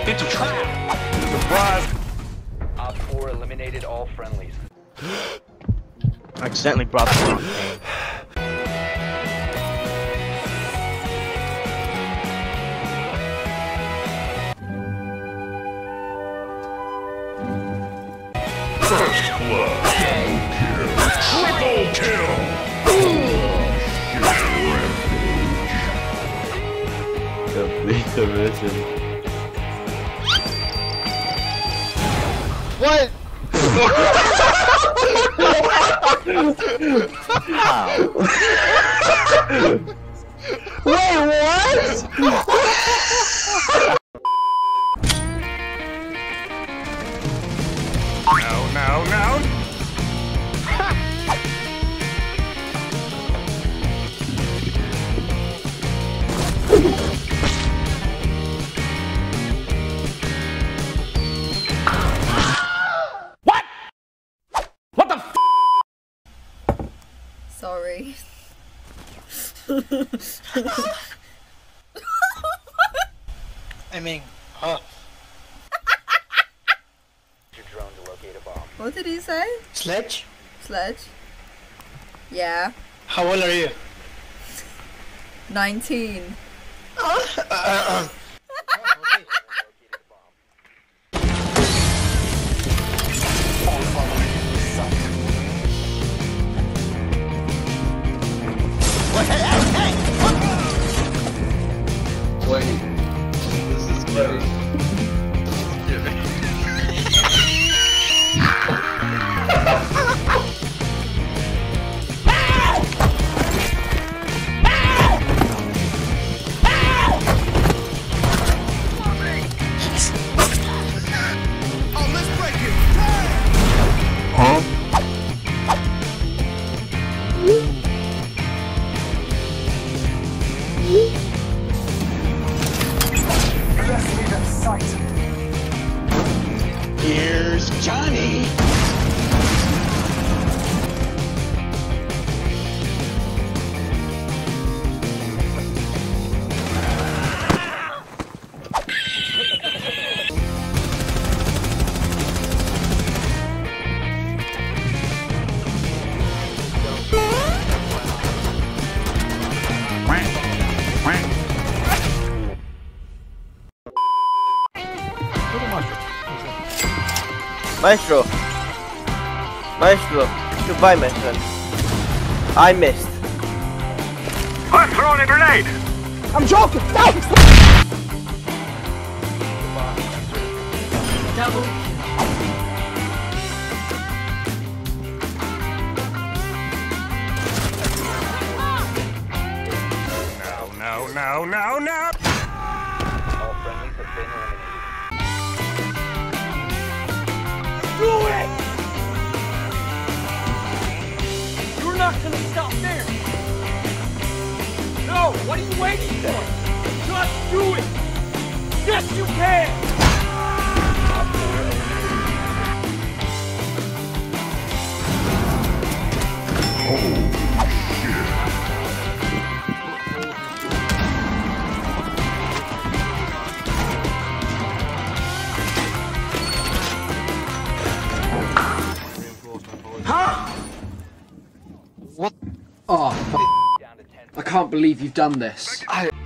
It's a trap! Surprise! Op 4 eliminated all friendlies. I accidentally brought the wrong thing. First blood. Triple kill. Complete the mission. What? Wait, what? No. What the f? Sorry. I mean, huh? Your drone to locate a bomb. What did he say? Sledge? Sledge? Yeah. How old are you? 19. Wait, this is scary. Here's Johnny. Maestro! Maestro! Goodbye, my friend. I missed. I'm throwing a grenade! I'm joking. No. No. All friendlies have been eliminated. Do it! You're not gonna stop there! No! What are you waiting for? Just do it! Yes, you can! Op 4 eliminated. What? Oh, Down to 10. I can't believe you've done this.